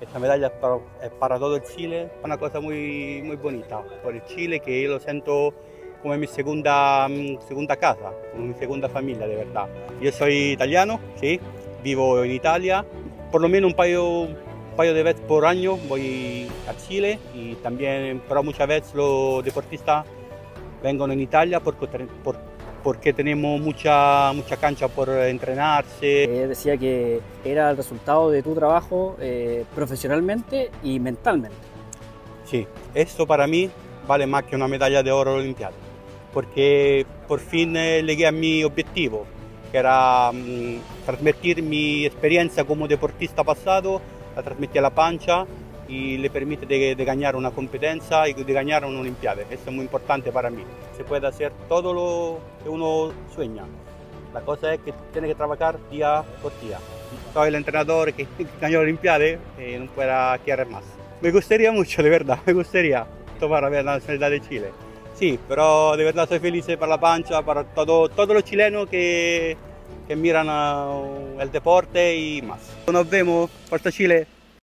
Esta medalla es para todo el Chile, una cosa muy bonita por el Chile, que yo lo siento como mi segunda casa, como mi segunda familia, de verdad. Yo soy italiano, sí, vivo en Italia, por lo menos un par de veces por año voy a Chile y también, pero muchas veces los deportistas vengo en Italia porque tenemos mucha cancha por entrenarse. Decía que era el resultado de tu trabajo profesionalmente y mentalmente. Sí, esto para mí vale más que una medalla de oro olimpiada, porque por fin llegué a mi objetivo, que era transmitir mi experiencia como deportista pasado, la transmití a la pancha y le permite de ganar una competencia y de ganar una olimpiada. Eso es muy importante para mí. Se puede hacer todo lo que uno sueña. La cosa es que tiene que trabajar día por día. Soy el entrenador que ganó la olimpiada y no pueda querer más. Me gustaría mucho, de verdad, me gustaría tomar la nacionalidad de Chile. Sí, pero de verdad soy feliz para la pancha, para todos los chilenos que miran el deporte y más. Nos vemos, Forza Chile.